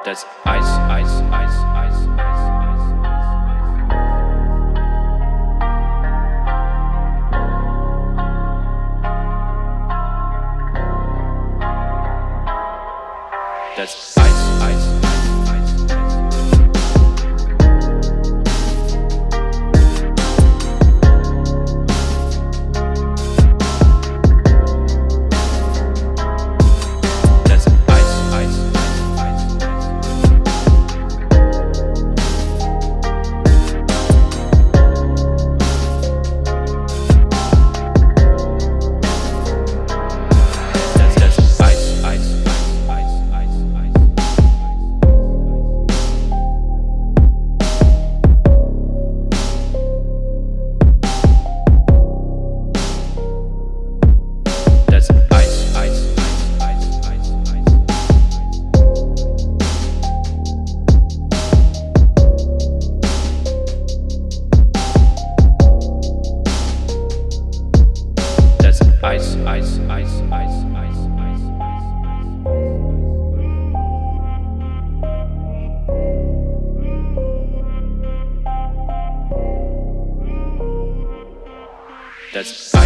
That's ice, ice, ice, ice, ice, ice, ice. That's ice, ice, ice, ice, ice. That's ice, ice, ice, ice, that's ice, ice, ice, ice, ice, ice. That's ice, ice, ice, ice, ice, ice. That's ice, ice, ice, ice, ice, ice, ice, ice. That's